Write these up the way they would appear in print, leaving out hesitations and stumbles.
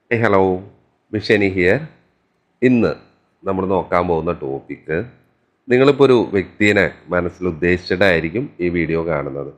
Hello, മിഷനി here. ഇന്ന് നമ്മൾ നോക്കാൻ പോകുന്ന ടോപ്പിക്ക്, നിങ്ങളിപ്പോൾ ഒരു വ്യക്തിയെ മനസ്സിൽ ഉദ്ദേശിച്ചിട്ടായിരിക്കും ഈ വീഡിയോ കാണുന്നത്.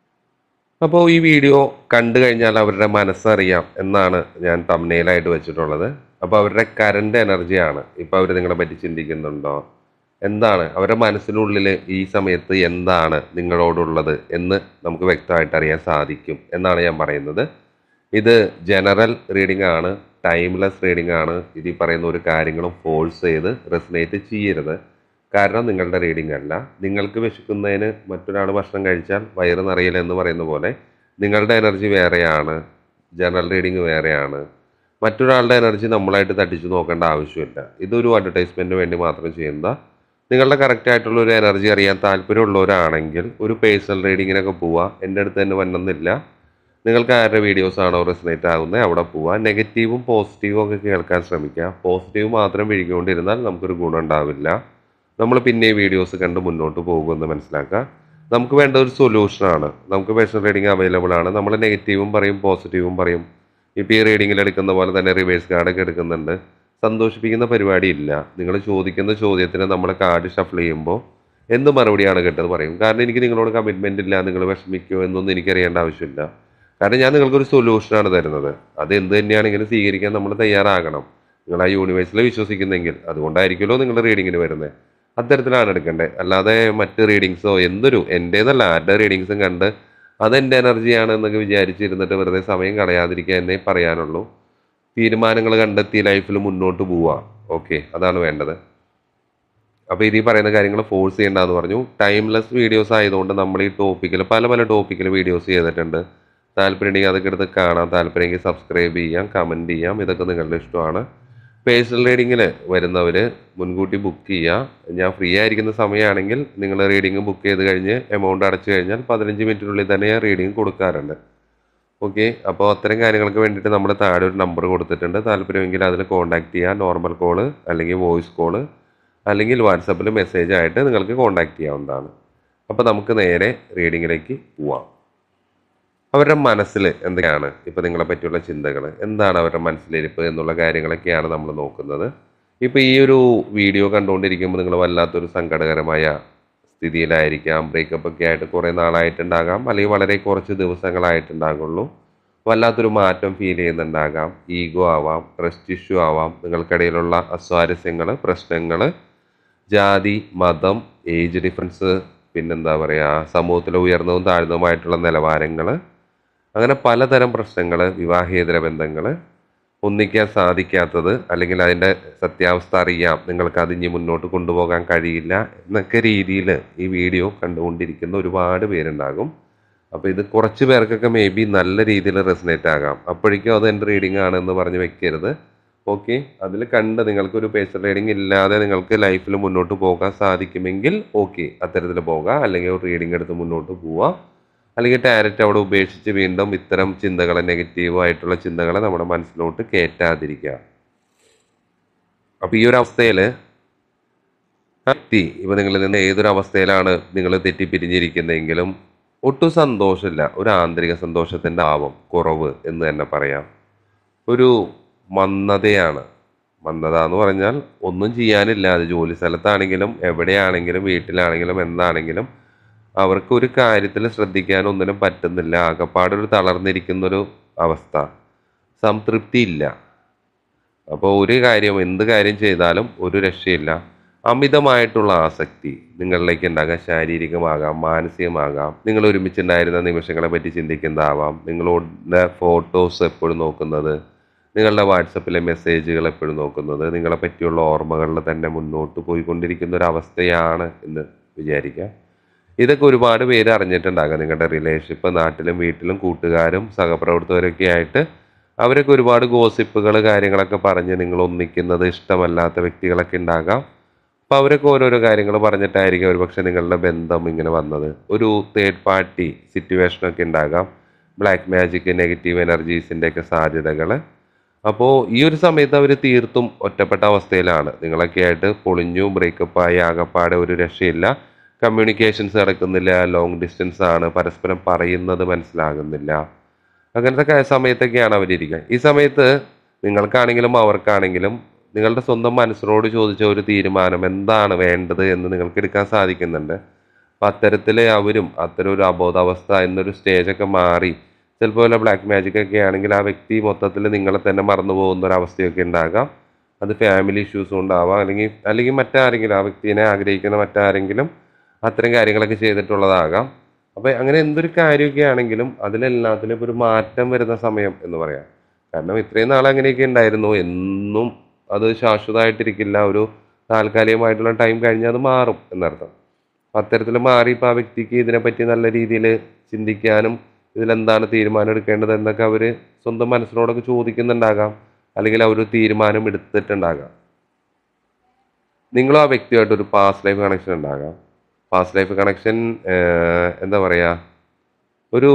അപ്പോൾ ഈ വീഡിയോ കണ്ടു കഴിഞ്ഞാൽ അവരുടെ മനസ്സറിയാം എന്നാണ് ഞാൻ തംബ്നെയിലായിട്ട് വെച്ചിട്ടുള്ളത്. അപ്പോൾ അവരുടെ കറണ്ട് എനർജിയാണ് ഇപ്പോൾ അവർ നിങ്ങളെ പറ്റി ചിന്തിക്കുന്നുണ്ടോ, എന്താണ് അവരുടെ മനസ്സിനുള്ളിൽ ഈ സമയത്ത് എന്താണ് നിങ്ങളോടുള്ളത് എന്ന് നമുക്ക് വ്യക്തമായിട്ട് അറിയാൻ സാധിക്കും എന്നാണ് ഞാൻ പറയുന്നത്. ഇത് ജനറൽ റീഡിംഗ് ആണ്, ടൈംലെസ് റീഡിംഗ് ആണ്. ഇതിൽ പറയുന്ന ഒരു കാര്യങ്ങളും ഫോഴ്സ് ചെയ്ത് റെസനേറ്റ് ചെയ്യരുത്. കാരണം നിങ്ങളുടെ റീഡിംഗ് അല്ല. നിങ്ങൾക്ക് വിശക്കുന്നതിന് മറ്റൊരാൾ ഭക്ഷണം കഴിച്ചാൽ വയറ് നിറയില്ല എന്ന് പറയുന്ന പോലെ നിങ്ങളുടെ എനർജി വേറെയാണ്, ജനറൽ റീഡിംഗ് വേറെയാണ്. മറ്റൊരാളുടെ എനർജി നമ്മളായിട്ട് തട്ടിച്ചു നോക്കേണ്ട ആവശ്യമില്ല. ഇതൊരു അഡ്വർടൈസ്മെൻറ്റിന് വേണ്ടി മാത്രം ചെയ്യുന്ന, നിങ്ങളുടെ കറക്റ്റ് ആയിട്ടുള്ള ഒരു എനർജി അറിയാൻ താല്പര്യമുള്ളവരാണെങ്കിൽ ഒരു പേഴ്സണൽ റീഡിങ്ങിനൊക്കെ പോവുക. എൻ്റെ അടുത്ത് തന്നെ വന്നെന്നില്ല. നിങ്ങൾക്ക് ആരുടെ വീഡിയോസാണോ റെസനേറ്റ് ആകുന്നത് അവിടെ പോവുക. നെഗറ്റീവും പോസിറ്റീവും ഒക്കെ കേൾക്കാൻ ശ്രമിക്കുക. പോസിറ്റീവ് മാത്രം വിഴുകിക്കൊണ്ടിരുന്നാൽ നമുക്കൊരു ഗുണം ഉണ്ടാവില്ല. നമ്മൾ പിന്നെ ഈ വീഡിയോസ് കണ്ട് മുന്നോട്ട് പോകുമെന്ന് മനസ്സിലാക്കുക. നമുക്ക് വേണ്ട ഒരു സൊല്യൂഷനാണ്. നമുക്ക് പേഴ്സണൽ റീഡിംഗ് അവൈലബിൾ ആണ്. നമ്മൾ നെഗറ്റീവും പറയും, പോസിറ്റീവും പറയും. ഇപ്പോൾ ഈ റീഡിങ്ങിൽ എടുക്കുന്ന പോലെ തന്നെ റിവേഴ്സ് കാർഡൊക്കെ എടുക്കുന്നുണ്ട്. സന്തോഷിപ്പിക്കുന്ന പരിപാടിയില്ല. നിങ്ങൾ ചോദിക്കുന്ന ചോദ്യത്തിന് നമ്മൾ കാർഡ് ഷഫിൾ ചെയ്യുമ്പോൾ എന്ത് മറുപടിയാണ് കിട്ടുന്നത് പറയും. കാരണം എനിക്ക് നിങ്ങളോട് കമ്മിറ്റ്മെൻ്റ് ഇല്ല, നിങ്ങൾ വിഷമിക്കുമോ എന്നൊന്നും എനിക്കറിയേണ്ട ആവശ്യമില്ല. കാരണം ഞാൻ നിങ്ങൾക്കൊരു സൊല്യൂഷനാണ് തരുന്നത്. അത് എന്ത് തന്നെയാണെങ്കിലും സ്വീകരിക്കാൻ നമ്മൾ തയ്യാറാകണം. നിങ്ങൾ ആ യൂണിവേഴ്സിൽ വിശ്വസിക്കുന്നെങ്കിൽ അതുകൊണ്ടായിരിക്കുമല്ലോ നിങ്ങൾ റീഡിങ്ങിന് വരുന്നത്. അത്തരത്തിലാണ് എടുക്കേണ്ടത്. അല്ലാതെ മറ്റ് റീഡിങ്സോ എന്തൊരു എൻ്റേതല്ല ആരുടെ റീഡിങ്സും കണ്ട് അതെൻ്റെ എനർജിയാണ് എന്നൊക്കെ വിചാരിച്ചിരുന്നിട്ട് വെറുതെ സമയം കളയാതിരിക്കുക എന്നേ പറയാനുള്ളൂ. തീരുമാനങ്ങൾ കണ്ടെത്തി ലൈഫിൽ മുന്നോട്ട് പോവുക. ഓക്കെ, അതാണ് വേണ്ടത്. അപ്പോൾ ഇതിൽ പറയുന്ന കാര്യങ്ങൾ ഫോഴ്സ് ചെയ്യേണ്ടതെന്ന് പറഞ്ഞു. ടൈംലെസ് വീഡിയോസ് ആയതുകൊണ്ട് നമ്മൾ ഈ ടോപ്പിക്കിൽ പല ടോപ്പിക്കിൽ വീഡിയോസ് ചെയ്തിട്ടുണ്ട്. താല്പര്യമുണ്ടെങ്കിൽ അതൊക്കെ എടുത്ത് കാണാം. താല്പര്യമെങ്കിൽ സബ്സ്ക്രൈബ് ചെയ്യാം, കമൻറ്റ് ചെയ്യാം. ഇതൊക്കെ നിങ്ങളുടെ ഇഷ്ടമാണ്. പേഴ്സണൽ റീഡിങ്ങിൽ വരുന്നവർ മുൻകൂട്ടി ബുക്ക് ചെയ്യുക. ഞാൻ ഫ്രീ ആയിരിക്കുന്ന സമയമാണെങ്കിൽ നിങ്ങൾ റീഡിങ് ബുക്ക് ചെയ്ത് കഴിഞ്ഞ് എമൗണ്ട് അടച്ചു കഴിഞ്ഞാൽ 15 മിനിറ്റിനുള്ളിൽ തന്നെ ഞാൻ റീഡിങ് കൊടുക്കാറുണ്ട്. ഓക്കെ, അപ്പോൾ അത്തരം കാര്യങ്ങൾക്ക് വേണ്ടിയിട്ട് നമ്മൾ താഴെ ഒരു നമ്പർ കൊടുത്തിട്ടുണ്ട്. താല്പര്യമെങ്കിൽ അതിൽ കോൺടാക്റ്റ് ചെയ്യുക. നോർമൽ കോള് അല്ലെങ്കിൽ വോയിസ് കോള് അല്ലെങ്കിൽ വാട്സപ്പിൽ മെസ്സേജ് ആയിട്ട് നിങ്ങൾക്ക് കോൺടാക്റ്റ് ചെയ്യാവുന്നതാണ്. അപ്പോൾ നമുക്ക് നേരെ റീഡിങ്ങിലേക്ക് പോവാം. അവരുടെ മനസ്സിൽ എന്തൊക്കെയാണ് ഇപ്പോൾ നിങ്ങളെ പറ്റിയുള്ള ചിന്തകൾ, എന്താണ് അവരുടെ മനസ്സിലിരിപ്പ് എന്നുള്ള കാര്യങ്ങളൊക്കെയാണ് നമ്മൾ നോക്കുന്നത്. ഇപ്പോൾ ഈ ഒരു വീഡിയോ കണ്ടുകൊണ്ടിരിക്കുമ്പോൾ നിങ്ങൾ വല്ലാത്തൊരു സങ്കടകരമായ സ്ഥിതിയിലായിരിക്കാം. ബ്രേക്കപ്പ് ഒക്കെ ആയിട്ട് കുറേ നാളായിട്ടുണ്ടാകാം, അല്ലെങ്കിൽ വളരെ കുറച്ച് ദിവസങ്ങളായിട്ടുണ്ടാകുള്ളൂ. വല്ലാത്തൊരു മാറ്റം ഫീൽ ചെയ്യുന്നുണ്ടാകാം. ഈഗോ ആവാം, ട്രസ്റ്റ് ഇഷ്യൂ ആവാം, നിങ്ങൾക്കിടയിലുള്ള അസ്വാരസ്യങ്ങൾ, പ്രശ്നങ്ങൾ, ജാതി, മതം, ഏജ് ഡിഫറൻസ്, പിന്നെന്താ പറയുക, സമൂഹത്തിലെ ഉയർന്നതും താഴ്ന്നതുമായിട്ടുള്ള നിലവാരങ്ങൾ, അങ്ങനെ പലതരം പ്രശ്നങ്ങൾ, വിവാഹേതര ബന്ധങ്ങൾ, ഒന്നിക്കാൻ സാധിക്കാത്തത്, അല്ലെങ്കിൽ അതിൻ്റെ സത്യാവസ്ഥ അറിയാം, നിങ്ങൾക്ക് അതിഞ്ഞ് മുന്നോട്ട് കൊണ്ടുപോകാൻ കഴിയില്ല എന്നൊക്കെ രീതിയിൽ ഈ വീഡിയോ കണ്ടുകൊണ്ടിരിക്കുന്ന ഒരുപാട് പേരുണ്ടാകും. അപ്പോൾ ഇത് കുറച്ച് പേർക്കൊക്കെ മേ ബി നല്ല രീതിയിൽ റെസനേറ്റ് ആകാം. അപ്പോഴേക്കും അത് എൻ്റെ റീഡിംഗ് ആണെന്ന് പറഞ്ഞ് വെക്കരുത്. ഓക്കെ, അതിൽ കണ്ട് നിങ്ങൾക്കൊരു പേഴ്സണൽ റീഡിംഗ് ഇല്ലാതെ നിങ്ങൾക്ക് ലൈഫിൽ മുന്നോട്ട് പോകാൻ സാധിക്കുമെങ്കിൽ ഓക്കെ, അത്തരത്തിൽ പോകാം. അല്ലെങ്കിൽ ഒരു റീഡിംഗ് എടുത്ത് മുന്നോട്ട് പോവാം. അല്ലെങ്കിൽ ഡയറക്റ്റ് അവിടെ ഉപേക്ഷിച്ച് വീണ്ടും ഇത്തരം ചിന്തകളെ, നെഗറ്റീവായിട്ടുള്ള ചിന്തകളെ നമ്മുടെ മനസ്സിലോട്ട് കയറ്റാതിരിക്കുക. അപ്പോൾ ഈ ഒരു അവസ്ഥയിൽ ഇപ്പോൾ നിങ്ങളിൽ നിന്ന് ഏതൊരു അവസ്ഥയിലാണ് നിങ്ങൾ തെറ്റിപ്പിരിഞ്ഞിരിക്കുന്നതെങ്കിലും ഒട്ടും സന്തോഷമില്ല. ഒരു ആന്തരിക സന്തോഷത്തിൻ്റെ ആവം കുറവ് എന്ന് തന്നെ പറയാം. ഒരു മന്ദതയാണ്. മന്ദത എന്ന് പറഞ്ഞാൽ ഒന്നും ചെയ്യാനില്ല. അത് ജോലി സ്ഥലത്താണെങ്കിലും എവിടെയാണെങ്കിലും വീട്ടിലാണെങ്കിലും എന്താണെങ്കിലും അവർക്ക് ഒരു കാര്യത്തിൽ ശ്രദ്ധിക്കാൻ ഒന്നിനും പറ്റുന്നില്ല. ആകപ്പാടൊരു തളർന്നിരിക്കുന്നൊരു അവസ്ഥ, സംതൃപ്തി ഇല്ല. അപ്പോൾ ഒരു കാര്യം, എന്ത് കാര്യം ചെയ്താലും ഒരു രക്ഷയില്ല. അമിതമായിട്ടുള്ള ആസക്തി നിങ്ങളിലേക്ക് ഉണ്ടാകാം. ശാരീരികമാകാം, മാനസികമാകാം. നിങ്ങൾ ഒരുമിച്ചുണ്ടായിരുന്ന നിമിഷങ്ങളെ പറ്റി ചിന്തിക്കുന്നതാവാം. നിങ്ങളുടെ ഫോട്ടോസ് എപ്പോഴും നോക്കുന്നത്, നിങ്ങളുടെ വാട്സപ്പിലെ മെസ്സേജുകൾ എപ്പോഴും നോക്കുന്നത്, നിങ്ങളെ പറ്റിയുള്ള ഓർമ്മകളിൽ തന്നെ മുന്നോട്ട് പോയിക്കൊണ്ടിരിക്കുന്ന ഒരു അവസ്ഥയാണ് എന്ന് വിചാരിക്കുക. ഇതൊക്കെ ഒരുപാട് പേര് അറിഞ്ഞിട്ടുണ്ടാകാം. നിങ്ങളുടെ റിലേഷൻഷിപ്പ്, നാട്ടിലും വീട്ടിലും കൂട്ടുകാരും സഹപ്രവർത്തകരൊക്കെ ആയിട്ട് അവരൊക്കെ ഒരുപാട് ഗോസിപ്പുകൾ, കാര്യങ്ങളൊക്കെ പറഞ്ഞ് നിങ്ങൾ ഒന്നിക്കുന്നത് ഇഷ്ടമല്ലാത്ത വ്യക്തികളൊക്കെ ഉണ്ടാകാം. അപ്പോൾ അവരൊക്കെ ഓരോരോ കാര്യങ്ങൾ പറഞ്ഞിട്ടായിരിക്കും ഒരുപക്ഷെ നിങ്ങളുടെ ബന്ധം ഇങ്ങനെ വന്നത്. ഒരു തേർഡ് പാർട്ടി സിറ്റുവേഷനൊക്കെ ഉണ്ടാകാം. ബ്ലാക്ക് മാജിക്, നെഗറ്റീവ് എനർജീസിൻ്റെ ഒക്കെ സാധ്യതകൾ. അപ്പോൾ ഈ ഒരു സമയത്ത് അവർ തീർത്തും ഒറ്റപ്പെട്ട അവസ്ഥയിലാണ്. നിങ്ങളൊക്കെ ആയിട്ട് പൊളിഞ്ഞു, ബ്രേക്കപ്പായി, ആകപ്പാടെ ഒരു രക്ഷയില്ല. കമ്മ്യൂണിക്കേഷൻസ് നടക്കുന്നില്ല, ലോങ് ഡിസ്റ്റൻസ് ആണ്, പരസ്പരം പറയുന്നത് മനസ്സിലാകുന്നില്ല. അങ്ങനത്തെ സമയത്തൊക്കെയാണ് അവരിരിക്കുക. ഈ സമയത്ത് നിങ്ങൾക്കാണെങ്കിലും അവർക്കാണെങ്കിലും നിങ്ങളുടെ സ്വന്തം മനസ്സിനോട് ചോദിച്ച ഒരു തീരുമാനം എന്താണ് വേണ്ടത് എന്ന് നിങ്ങൾക്ക് എടുക്കാൻ സാധിക്കുന്നുണ്ട്. അപ്പം അത്തരത്തിൽ അവരും അത്തരം ഒരു അബോധാവസ്ഥ എന്നൊരു സ്റ്റേജൊക്കെ മാറി ചിലപ്പോൾ വല്ല ബ്ലാക്ക് മാജിക് ഒക്കെ ആണെങ്കിൽ ആ വ്യക്തി മൊത്തത്തിൽ നിങ്ങളെ തന്നെ മറന്നു പോകുന്ന ഒരു അവസ്ഥയൊക്കെ ഉണ്ടാകാം. അത് ഫാമിലി ഇഷ്യൂസ് ഉണ്ടാവാം, അല്ലെങ്കിൽ മറ്റാരെങ്കിലും ആ വ്യക്തിനെ ആഗ്രഹിക്കുന്ന മറ്റാരെങ്കിലും അത്തരം കാര്യങ്ങളൊക്കെ ചെയ്തിട്ടുള്ളതാകാം. അപ്പോൾ അങ്ങനെ എന്തൊരു കാര്യമൊക്കെ ആണെങ്കിലും അതിലെല്ലാത്തിലും ഇപ്പോൾ ഒരു മാറ്റം വരുന്ന സമയം എന്ന് പറയാം. കാരണം ഇത്രയും നാൾ അങ്ങനെയൊക്കെ ഉണ്ടായിരുന്നു, എന്നും അത് ശാശ്വതമായിട്ടിരിക്കില്ല. ഒരു താൽക്കാലികമായിട്ടുള്ള ടൈം കഴിഞ്ഞാൽ അത് മാറും എന്നർത്ഥം. അത്തരത്തിൽ മാറി ഇപ്പോൾ ആ വ്യക്തിക്ക് ഇതിനെപ്പറ്റി നല്ല രീതിയിൽ ചിന്തിക്കാനും ഇതിലെന്താണ് തീരുമാനം എടുക്കേണ്ടത് എന്നൊക്കെ അവർ സ്വന്തം മനസ്സിനോടൊക്കെ ചോദിക്കുന്നുണ്ടാകാം, അല്ലെങ്കിൽ അവർ തീരുമാനം എടുത്തിട്ടുണ്ടാകാം. നിങ്ങളും ആ വ്യക്തിയുമായിട്ട് ഒരു പാസ്റ്റ് ലൈഫ് കണക്ഷൻ ഉണ്ടാകാം. പാസ്റ്റ് ലൈഫ് കണക്ഷൻ എന്താ പറയുക, ഒരു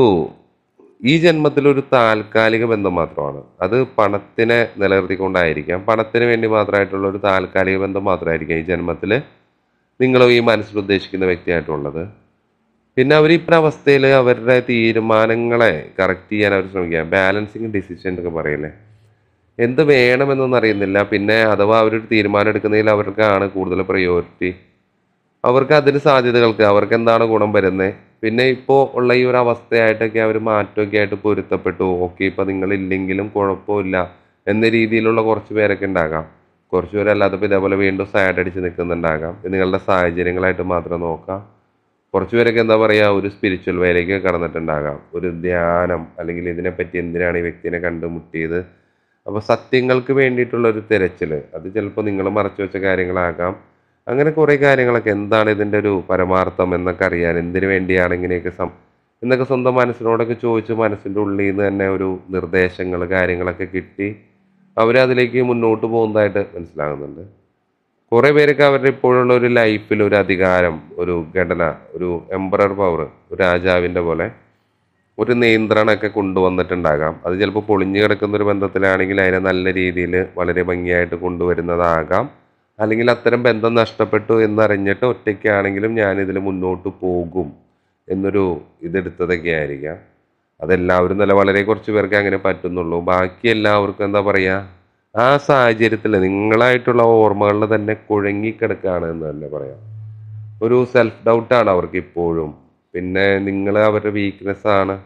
ഈ ജന്മത്തിലൊരു താൽക്കാലിക ബന്ധം മാത്രമാണ്. അത് പണത്തിനെ നിലനിർത്തിക്കൊണ്ടായിരിക്കാം, പണത്തിന് വേണ്ടി മാത്രമായിട്ടുള്ള ഒരു താൽക്കാലിക ബന്ധം മാത്രമായിരിക്കാം ഈ ജന്മത്തിൽ നിങ്ങളും ഈ മനസ്സിൽ ഉദ്ദേശിക്കുന്ന വ്യക്തിയായിട്ടുള്ളത്. പിന്നെ അവർ ഇപ്പം അവസ്ഥയിൽ അവരുടെ തീരുമാനങ്ങളെ കറക്റ്റ് ചെയ്യാൻ അവർ ശ്രമിക്കുക. ബാലൻസിങ് ഡിസിഷൻ എന്നൊക്കെ പറയില്ലേ, എന്ത് വേണമെന്നൊന്നും അറിയുന്നില്ല. പിന്നെ അഥവാ അവരൊരു തീരുമാനം എടുക്കുന്നതിൽ അവർക്കാണ് കൂടുതൽ പ്രയോറിറ്റി. അവർക്ക് അതിന് സാധ്യതകൾക്ക് അവർക്ക് എന്താണ് ഗുണം വരുന്നത്. പിന്നെ ഇപ്പോൾ ഉള്ള ഈ ഒരു അവസ്ഥയായിട്ടൊക്കെ അവർ മാറ്റമൊക്കെ ആയിട്ട് പൊരുത്തപ്പെട്ടു. ഓക്കെ, ഇപ്പം നിങ്ങളില്ലെങ്കിലും കുഴപ്പമില്ല എന്ന രീതിയിലുള്ള കുറച്ച് പേരൊക്കെ ഉണ്ടാകാം. കുറച്ച് പേരല്ലാതെ ഇപ്പോൾ ഇതേപോലെ വീണ്ടും സാഡ് അടിച്ച് നിൽക്കുന്നുണ്ടാകാം. ഇത് നിങ്ങളുടെ സാഹചര്യങ്ങളായിട്ട് മാത്രം നോക്കാം. കുറച്ച് പേരൊക്കെ എന്താ പറയുക, ഒരു സ്പിരിച്വൽ വേലേക്ക് കടന്നിട്ടുണ്ടാകാം, ഒരു ധ്യാനം, അല്ലെങ്കിൽ ഇതിനെപ്പറ്റി എന്തിനാണ് ഈ വ്യക്തിനെ കണ്ടുമുട്ടിയത്. അപ്പോൾ സത്യങ്ങൾക്ക് വേണ്ടിയിട്ടുള്ള ഒരു തിരച്ചിൽ, അത് ചിലപ്പോൾ നിങ്ങൾ മറച്ചു വെച്ച കാര്യങ്ങളാകാം. അങ്ങനെ കുറേ കാര്യങ്ങളൊക്കെ, എന്താണ് ഇതിൻ്റെ ഒരു പരമാർത്ഥം എന്നൊക്കെ അറിയാൻ, എന്തിനു വേണ്ടിയാണ് ഇങ്ങനെയൊക്കെ എന്നൊക്കെ സ്വന്തം മനസ്സിനോടൊക്കെ ചോദിച്ച് മനസ്സിൻ്റെ ഉള്ളിൽ നിന്ന് തന്നെ ഒരു നിർദ്ദേശങ്ങൾ കാര്യങ്ങളൊക്കെ കിട്ടി അവരതിലേക്ക് മുന്നോട്ട് പോകുന്നതായിട്ട് മനസ്സിലാകുന്നുണ്ട്. കുറേ പേരൊക്കെ അവരുടെ ഇപ്പോഴുള്ള ഒരു ലൈഫിൽ ഒരു അധികാരം, ഒരു ഘടന, ഒരു എംപറർ പവർ, ഒരു രാജാവിൻ്റെ പോലെ ഒരു നിയന്ത്രണമൊക്കെ കൊണ്ടുവന്നിട്ടുണ്ടാകാം. അത് ചിലപ്പോൾ പൊളിഞ്ഞു കിടക്കുന്ന ഒരു ബന്ധത്തിലാണെങ്കിൽ അതിനെ നല്ല രീതിയിൽ വളരെ ഭംഗിയായിട്ട് കൊണ്ടുവരുന്നതാകാം. അല്ലെങ്കിൽ അത്തരം ബന്ധം നഷ്ടപ്പെട്ടു എന്നറിഞ്ഞിട്ട് ഒറ്റയ്ക്കാണെങ്കിലും ഞാനിതിൽ മുന്നോട്ട് പോകും എന്നൊരു ഇതെടുത്തതൊക്കെ ആയിരിക്കാം. അതെല്ലാവരും നല്ല വളരെ കുറച്ച് പേർക്ക് അങ്ങനെ പറ്റുന്നുള്ളൂ. ബാക്കി എല്ലാവർക്കും എന്താ പറയുക, ആ സാഹചര്യത്തിൽ നിങ്ങളായിട്ടുള്ള ഓർമ്മകളിൽ തന്നെ കുഴങ്ങിക്കിടക്കുകയാണ് എന്ന് തന്നെ പറയാം. ഒരു സെൽഫ് ഡൗട്ടാണ് അവർക്ക് ഇപ്പോഴും. പിന്നെ നിങ്ങൾ അവരുടെ വീക്ക്നെസ്സാണ്,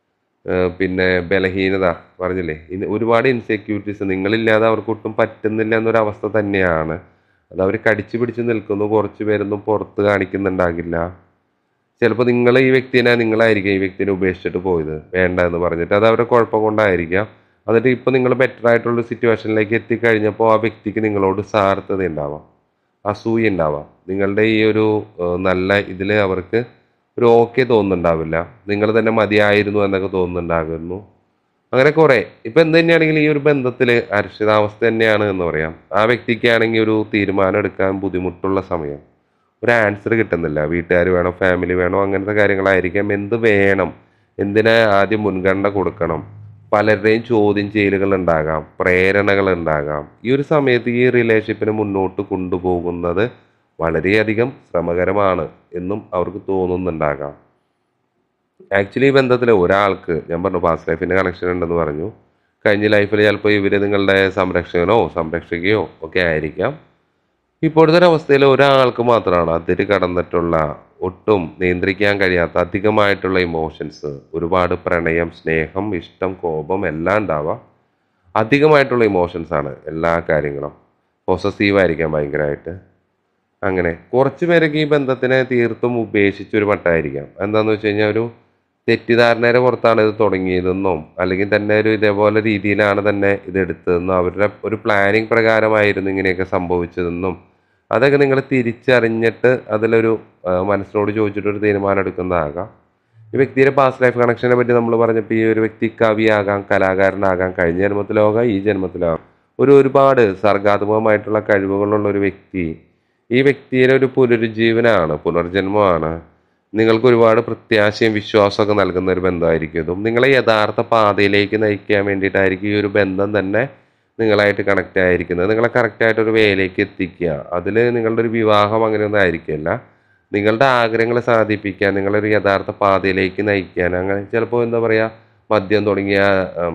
പിന്നെ ബലഹീനത പറഞ്ഞില്ലേ, ഒരുപാട് ഇൻസെക്യൂരിറ്റീസ് നിങ്ങളില്ലാതെ അവർക്ക് ഒട്ടും പറ്റുന്നില്ല എന്നൊരവസ്ഥ തന്നെയാണ്. അത് അവർ കടിച്ചു പിടിച്ച് നിൽക്കുന്നു. കുറച്ച് പേരൊന്നും പുറത്ത് കാണിക്കുന്നുണ്ടാകില്ല. ചിലപ്പോൾ നിങ്ങൾ ഈ വ്യക്തിനെ നിങ്ങളായിരിക്കും ഈ വ്യക്തിനെ ഉപേക്ഷിച്ചിട്ട് പോയത് വേണ്ട എന്ന് പറഞ്ഞിട്ട്, അത് അവരുടെ കുഴപ്പം കൊണ്ടായിരിക്കാം. എന്നിട്ട് ഇപ്പോൾ നിങ്ങൾ ബെറ്റർ ആയിട്ടുള്ള സിറ്റുവേഷനിലേക്ക് എത്തിക്കഴിഞ്ഞപ്പോൾ ആ വ്യക്തിക്ക് നിങ്ങളോട് സാർത്ഥത ഉണ്ടാവാം, അസൂയ ഉണ്ടാവാം. നിങ്ങളുടെ ഈ ഒരു നല്ല ഇതിൽ അവർക്ക് ഒരു ഓക്കെ തോന്നുന്നുണ്ടാവില്ല, നിങ്ങൾ തന്നെ മതിയായിരുന്നു എന്നൊക്കെ തോന്നുന്നുണ്ടാകുന്നു. അങ്ങനെ കുറേ ഇപ്പം എന്ത് തന്നെയാണെങ്കിലും ഈ ഒരു ബന്ധത്തിൽ അരക്ഷിതാവസ്ഥ തന്നെയാണ് എന്ന് പറയാം. ആ വ്യക്തിക്കാണെങ്കിൽ ഒരു തീരുമാനം എടുക്കാൻ ബുദ്ധിമുട്ടുള്ള സമയം, ഒരു ആൻസർ കിട്ടുന്നില്ല. വീട്ടുകാർ വേണോ, ഫാമിലി വേണോ, അങ്ങനത്തെ കാര്യങ്ങളായിരിക്കാം. എന്ത് വേണം, എന്തിനാ ആദ്യം മുൻഗണന കൊടുക്കണം, പലരുടെയും ചോദ്യം ചെയ്യലുകൾ ഉണ്ടാകാം, പ്രേരണകൾ ഉണ്ടാകാം. ഈ ഒരു സമയത്ത് ഈ റിലേഷൻഷിപ്പിനെ മുന്നോട്ട് കൊണ്ടുപോകുന്നത് വളരെയധികം ശ്രമകരമാണ് എന്നും അവർക്ക് തോന്നുന്നുണ്ടാകാം. ആക്ച്വലി ഈ ബന്ധത്തിൽ ഒരാൾക്ക്, ഞാൻ പറഞ്ഞു പാസ്റ്റ് ലൈഫിൻ്റെ കണക്ഷൻ ഉണ്ടെന്ന് പറഞ്ഞു, കഴിഞ്ഞ ലൈഫിൽ ചിലപ്പോൾ ഇവർ നിങ്ങളുടെ സംരക്ഷകനോ സംരക്ഷകയോ ഒക്കെ ആയിരിക്കാം. ഇപ്പോഴത്തെ ഒരു അവസ്ഥയിൽ ഒരാൾക്ക് മാത്രമാണ് അതിര് കടന്നിട്ടുള്ള, ഒട്ടും നിയന്ത്രിക്കാൻ കഴിയാത്ത അധികമായിട്ടുള്ള ഇമോഷൻസ്, ഒരുപാട് പ്രണയം, സ്നേഹം, ഇഷ്ടം, കോപം എല്ലാം ഉണ്ടാവാം. അധികമായിട്ടുള്ള ഇമോഷൻസാണ് എല്ലാ കാര്യങ്ങളും. പൊസസീവായിരിക്കാം ഭയങ്കരമായിട്ട്. അങ്ങനെ കുറച്ച് പേരൊക്കെ ഈ ബന്ധത്തിനെ തീർത്തും ഉപേക്ഷിച്ചൊരു മട്ടായിരിക്കാം. എന്താണെന്ന് വെച്ച് കഴിഞ്ഞാൽ ഒരു തെറ്റിദ്ധാരണയുടെ പുറത്താണ് ഇത് തുടങ്ങിയതെന്നും, അല്ലെങ്കിൽ തന്നെ ഒരു ഇതേപോലെ രീതിയിലാണ് തന്നെ ഇത് എടുത്തതെന്നും, അവരുടെ ഒരു പ്ലാനിങ് പ്രകാരമായിരുന്നു ഇങ്ങനെയൊക്കെ സംഭവിച്ചതെന്നും, അതൊക്കെ നിങ്ങൾ തിരിച്ചറിഞ്ഞിട്ട് അതിലൊരു മനസ്സിനോട് ചോദിച്ചിട്ടൊരു തീരുമാനം എടുക്കുന്നതാകാം. ഈ വ്യക്തിയുടെ പാസ്റ്റ് ലൈഫ് കണക്ഷനെ പറ്റി നമ്മൾ പറഞ്ഞപ്പോൾ ഈ ഒരു വ്യക്തി കവിയാകാം, കലാകാരനാകാം, കഴിഞ്ഞ ജന്മത്തിലാകാം, ഈ ജന്മത്തിലാകാം. ഒരുപാട് സർഗാത്മകമായിട്ടുള്ള കഴിവുകളുള്ള ഒരു വ്യക്തി. ഈ വ്യക്തിയുടെ ഒരു പുനരുജ്ജീവനാണ്, പുനർജന്മമാണ്. നിങ്ങൾക്ക് ഒരുപാട് പ്രത്യാശയും വിശ്വാസമൊക്കെ നൽകുന്ന ഒരു ബന്ധമായിരിക്കും ഇതും. നിങ്ങളെ യഥാർത്ഥ പാതയിലേക്ക് നയിക്കാൻ വേണ്ടിയിട്ടായിരിക്കും ഈ ഒരു ബന്ധം തന്നെ നിങ്ങളായിട്ട് കണക്റ്റ് ആയിരിക്കുന്നത്. നിങ്ങളെ കറക്റ്റായിട്ടൊരു വേയിലേക്ക് എത്തിക്കുക. അതിൽ നിങ്ങളുടെ ഒരു വിവാഹം അങ്ങനെയൊന്നും ആയിരിക്കില്ല. നിങ്ങളുടെ ആഗ്രഹങ്ങൾ സാധിപ്പിക്കാൻ, നിങ്ങളൊരു യഥാർത്ഥ പാതയിലേക്ക് നയിക്കാൻ, അങ്ങനെ ചിലപ്പോൾ എന്താ പറയുക, മദ്യം തുടങ്ങിയ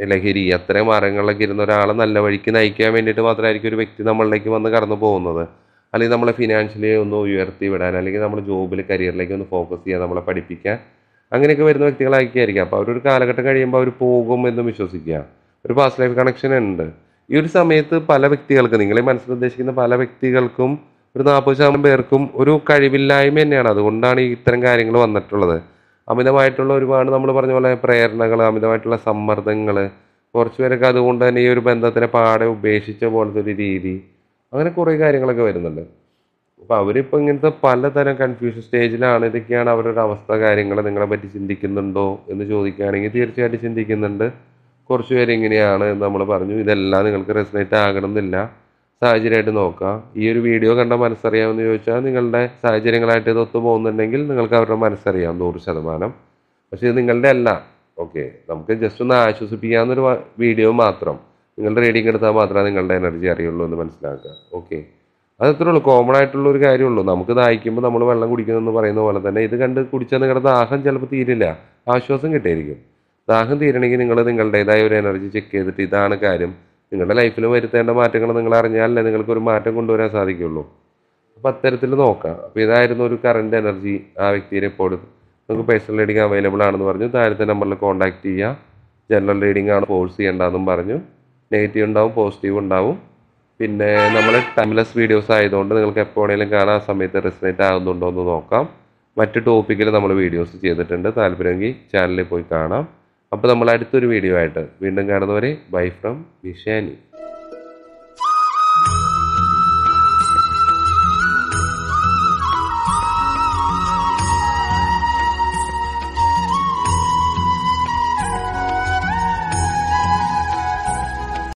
ലഹരി അത്രയും മാർഗങ്ങളിലൊക്കെ ഇരുന്ന ഒരാളെ നല്ല വഴിക്ക് നയിക്കാൻ വേണ്ടിയിട്ട് മാത്രമായിരിക്കും ഒരു വ്യക്തി നമ്മളിലേക്ക് വന്ന് കടന്നു പോകുന്നത്. അല്ലെങ്കിൽ നമ്മളെ ഫിനാൻഷ്യലി ഒന്ന് ഉയർത്തി വിടാൻ, അല്ലെങ്കിൽ നമ്മുടെ ജോബിൽ കരിയറിലേക്ക് ഒന്ന് ഫോക്കസ് ചെയ്യാൻ, നമ്മളെ പഠിപ്പിക്കാൻ, അങ്ങനെയൊക്കെ വരുന്ന വ്യക്തികളായിരിക്കും. അപ്പോൾ അവരൊരു കാലഘട്ടം കഴിയുമ്പോൾ അവർ പോകും എന്ന് വിശ്വസിക്കുക. ഒരു പാസ്റ്റ് ലൈഫ് കണക്ഷൻ ഉണ്ട്. ഈ ഒരു സമയത്ത് പല വ്യക്തികൾക്ക്, നിങ്ങളെ മനസ്സിൽ ഉദ്ദേശിക്കുന്ന പല വ്യക്തികൾക്കും ഒരു 40% പേർക്കും ഒരു കഴിവില്ലായ്മ തന്നെയാണ്. അതുകൊണ്ടാണ് ഈ ഇത്തരം കാര്യങ്ങൾ വന്നിട്ടുള്ളത്. അമിതമായിട്ടുള്ള ഒരുപാട് നമ്മൾ പറഞ്ഞ പോലെ പ്രേരണകൾ, അമിതമായിട്ടുള്ള സമ്മർദ്ദങ്ങൾ, കുറച്ച് പേരൊക്കെ അതുകൊണ്ട് തന്നെ ഈ ഒരു ബന്ധത്തിനെ പാടെ ഉപേക്ഷിച്ച പോലത്തെ ഒരു രീതി, അങ്ങനെ കുറേ കാര്യങ്ങളൊക്കെ വരുന്നുണ്ട്. അപ്പോൾ അവരിപ്പോൾ ഇങ്ങനത്തെ പലതരം കൺഫ്യൂഷൻ സ്റ്റേജിലാണ്. ഇതൊക്കെയാണ് അവരുടെ അവസ്ഥ. കാര്യങ്ങൾ നിങ്ങളെ പറ്റി ചിന്തിക്കുന്നുണ്ടോ എന്ന് ചോദിക്കുകയാണെങ്കിൽ തീർച്ചയായിട്ടും ചിന്തിക്കുന്നുണ്ട്. കുറച്ച് പേര് ഇങ്ങനെയാണ് എന്ന് നമ്മൾ പറഞ്ഞു. ഇതെല്ലാം നിങ്ങൾക്ക് റെസനേറ്റ് ആകണമെന്നില്ല. സാഹചര്യമായിട്ട് നോക്കുക. ഈ ഒരു വീഡിയോ കണ്ട മനസ്സറിയാമെന്ന് ചോദിച്ചാൽ നിങ്ങളുടെ സാഹചര്യങ്ങളായിട്ട് ഇത് ഒത്തു പോകുന്നുണ്ടെങ്കിൽ നിങ്ങൾക്ക് അവരുടെ മനസ്സറിയാം 100%. പക്ഷേ ഇത് നിങ്ങളുടെ അല്ല. ഓക്കെ, നമുക്ക് ജസ്റ്റ് ഒന്ന് ആശ്വസിപ്പിക്കാവുന്നൊരു വീഡിയോ മാത്രം. നിങ്ങളുടെ റീഡിങ് എടുത്താൽ മാത്രമേ നിങ്ങളുടെ എനർജി അറിയുള്ളൂ എന്ന് മനസ്സിലാക്കുക. ഓക്കെ, അതത്രേ ഉള്ളൂ. കോമൺ ആയിട്ടുള്ള ഒരു കാര്യമുള്ളൂ. നമുക്ക് ദാഹിക്കുമ്പോൾ നമ്മൾ വെള്ളം കുടിക്കുന്നെന്ന് പറയുന്ന പോലെ തന്നെ ഇത് കണ്ട് കുടിച്ചാൽ നിങ്ങളുടെ ദാഹം ചിലപ്പോൾ തീരില്ല, ആശ്വാസം കിട്ടിയിരിക്കും. ദാഹം തീരണമെങ്കിൽ നിങ്ങൾ നിങ്ങളുടേതായ ഒരു എനർജി ചെക്ക് ചെയ്തിട്ട് ഇതാണ് കാര്യം, നിങ്ങളുടെ ലൈഫിൽ വരുത്തേണ്ട മാറ്റങ്ങൾ നിങ്ങൾ അറിഞ്ഞാലല്ലേ നിങ്ങൾക്കൊരു മാറ്റം കൊണ്ടുവരാൻ സാധിക്കുള്ളൂ. അപ്പോൾ അത്തരത്തിൽ നോക്കാം. അപ്പോൾ ഇതായിരുന്നു ഒരു കറണ്ട് എനർജി. ആ വ്യക്തിയെ ഇപ്പോൾ നമുക്ക് പേഴ്സണൽ റീഡിങ് അവൈലബിൾ ആണെന്ന് പറഞ്ഞു. താഴത്തെ നമ്പറിൽ കോൺടാക്ട് ചെയ്യുക. ജനറൽ റീഡിംഗ് ആണ്, ഫോഴ്സ് ചെയ്യേണ്ടതെന്നും പറഞ്ഞു. നെഗറ്റീവ് ഉണ്ടാവും, പോസിറ്റീവ് ഉണ്ടാവും. പിന്നെ നമ്മൾ ടൈംലെസ് വീഡിയോസ് ആയതുകൊണ്ട് നിങ്ങൾക്ക് എപ്പോൾ വേണമെങ്കിലും കാണാൻ, ആ സമയത്ത് റെസനേറ്റ് ആകുന്നുണ്ടോ എന്ന് നോക്കാം. മറ്റ് ടോപ്പിക്കിൽ നമ്മൾ വീഡിയോസ് ചെയ്തിട്ടുണ്ട്. താല്പര്യമെങ്കിൽ ചാനലിൽ പോയി കാണാം. അപ്പോൾ നമ്മൾ അടുത്തൊരു വീഡിയോ ആയിട്ട് വീണ്ടും കാണുന്നവരെ ബൈ ഫ്രം വിഷാനി.